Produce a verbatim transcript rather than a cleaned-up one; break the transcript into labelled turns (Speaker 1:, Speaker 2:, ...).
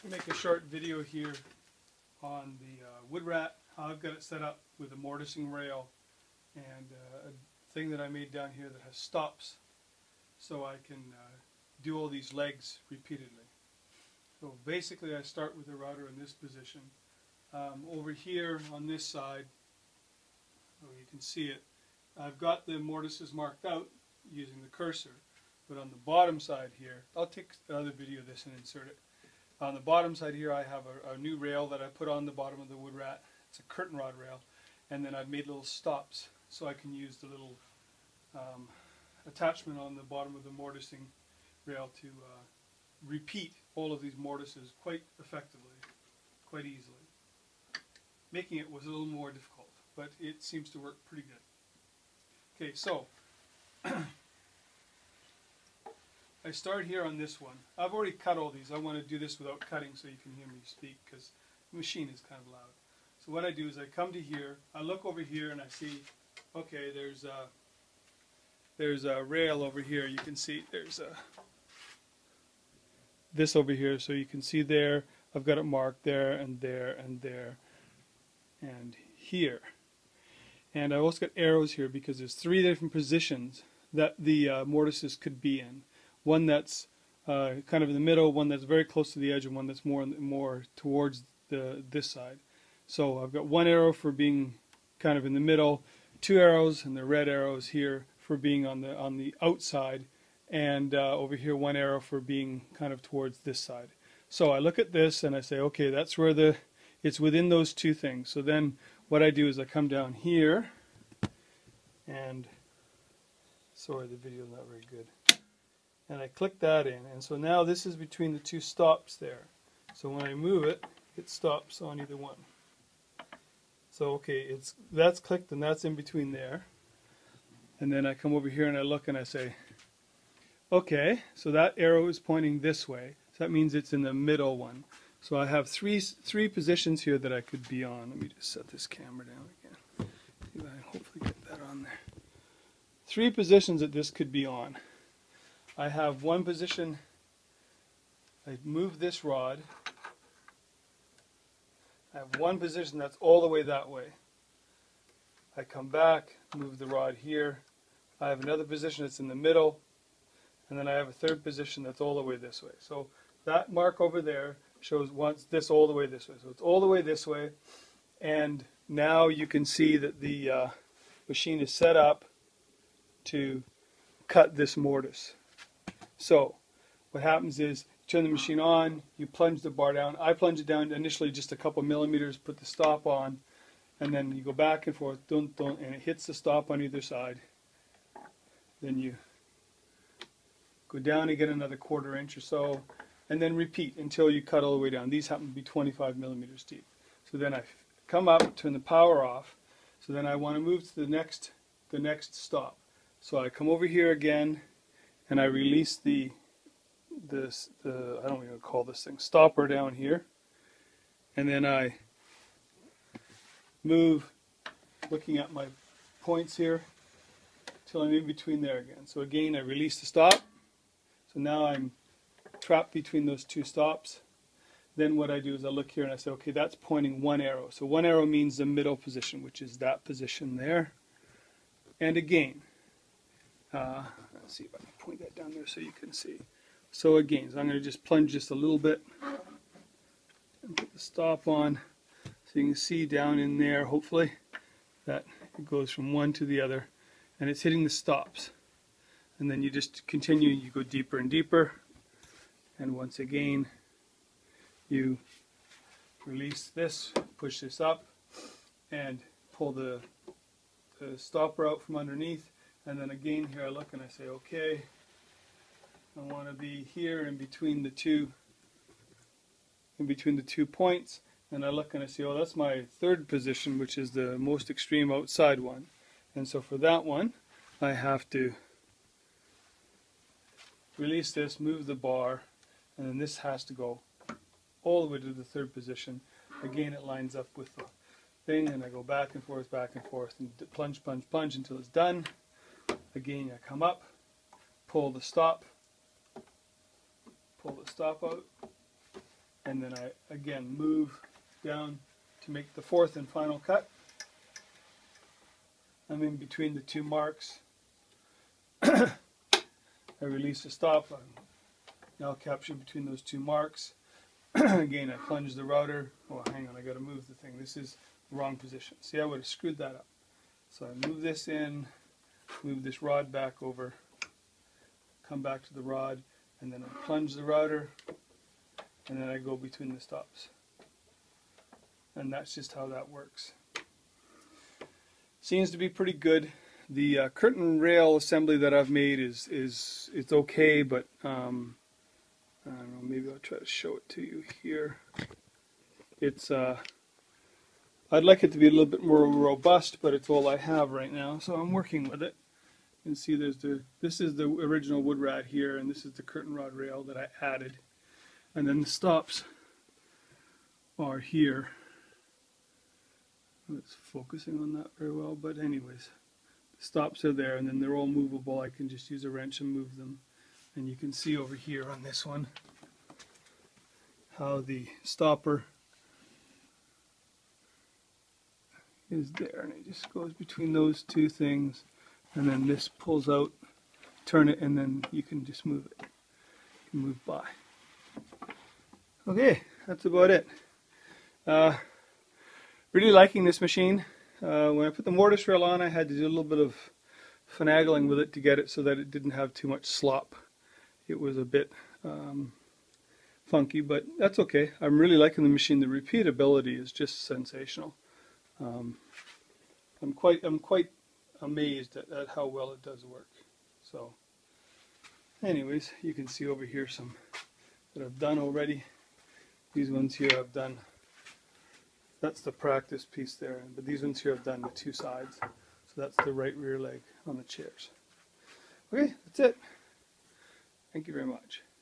Speaker 1: Make a short video here on the uh, wood rat, how I've got it set up with a mortising rail and uh, a thing that I made down here that has stops so I can uh, do all these legs repeatedly. So basically I start with the router in this position. Um, over here on this side, oh, you can see it, I've got the mortises marked out using the cursor, but on the bottom side here, I'll take another video of this and insert it. On the bottom side here I have a, a new rail that I put on the bottom of the wood rat. It's a curtain rod rail, and then I've made little stops so I can use the little um, attachment on the bottom of the mortising rail to uh, repeat all of these mortises quite effectively, quite easily. Making it was a little more difficult, but it seems to work pretty good. Okay, so I start here on this one. I've already cut all these. I want to do this without cutting so you can hear me speak because the machine is kind of loud. So what I do is I come to here, I look over here and I see, okay, there's a, there's a rail over here. You can see there's a, this over here, so you can see there, I've got it marked there and there and there and here. And I also got arrows here because there's three different positions that the uh, mortises could be in. One that's uh, kind of in the middle, one that's very close to the edge, and one that's more more towards the this side. So I've got one arrow for being kind of in the middle, two arrows, and the red arrows here for being on the on the outside, and uh, over here one arrow for being kind of towards this side. So I look at this and I say, okay, that's where the it's within those two things. So then what I do is I come down here, and sorry, the video's not very good. And I click that in, and so now this is between the two stops there. So when I move it, it stops on either one. So okay, it's that's clicked and that's in between there. And then I come over here and I look and I say, okay, so that arrow is pointing this way. So that means it's in the middle one. So I have three three positions here that I could be on. Let me just set this camera down again. See if I can hopefully get that on there. Three positions that this could be on. I have one position, I move this rod, I have one position that's all the way that way. I come back, move the rod here, I have another position that's in the middle, and then I have a third position that's all the way this way. So that mark over there shows once this all the way this way. So it's all the way this way, and now you can see that the uh, machine is set up to cut this mortise. So what happens is you turn the machine on, you plunge the bar down. I plunge it down initially just a couple millimeters, put the stop on, and then you go back and forth, dun, dun, and it hits the stop on either side. Then you go down again another quarter inch or so, and then repeat until you cut all the way down. These happen to be twenty-five millimeters deep. So then I come up, turn the power off. So then I want to move to the next, the next stop. So I come over here again, and I release the, this, the, I don't even call this thing, stopper down here. And then I move, looking at my points here, till I'm in between there again. So again, I release the stop. So now I'm trapped between those two stops. Then what I do is I look here and I say, okay, that's pointing one arrow. So one arrow means the middle position, which is that position there. And again, uh, let's see if I can point that down there so you can see. So again, so I'm going to just plunge just a little bit and put the stop on so you can see down in there, hopefully, that it goes from one to the other and it's hitting the stops. And then you just continue, you go deeper and deeper, and once again you release this, push this up and pull the, the stopper out from underneath. And then again here I look and I say, okay, I want to be here in between the two in between the two points, and I look and I see, oh, that's my third position, which is the most extreme outside one. And so for that one I have to release this, move the bar, and then this has to go all the way to the third position. Again, it lines up with the thing, and I go back and forth, back and forth, and plunge, plunge, plunge until it's done. Again, I come up, pull the stop, pull the stop out, and then I again move down to make the fourth and final cut. I'm in between the two marks. I release the stop. I'm now captured between those two marks. Again, I plunge the router. Oh, hang on, I got to move the thing. This is the wrong position. See, I would have screwed that up. So I move this in, move this rod back over, come back to the rod, and then I plunge the router, and then I go between the stops. And that's just how that works. Seems to be pretty good. The uh, curtain rail assembly that I've made is is it's okay, but um, I don't know. Maybe I'll try to show it to you here. It's uh, I'd like it to be a little bit more robust, but it's all I have right now, so I'm working with it. You can see there's the this is the original wood rod here, and this is the curtain rod rail that I added, and then the stops are here. It's focusing on that very well, but anyways, the stops are there, and then they're all movable. I can just use a wrench and move them. And you can see over here on this one how the stopper is there, and it just goes between those two things, and then this pulls out, turn it, and then you can just move it. You can move by. Okay, that's about it. Uh, Really liking this machine. Uh, when I put the mortise rail on, I had to do a little bit of finagling with it to get it so that it didn't have too much slop. It was a bit um, funky, but that's okay. I'm really liking the machine. The repeatability is just sensational. Um, I'm quite, I'm quite amazed at, at how well it does work. So, anyways, you can see over here some that I've done already. These ones here I've done. That's the practice piece there, but these ones here I've done the two sides. So that's the right rear leg on the chairs. Okay, that's it. Thank you very much.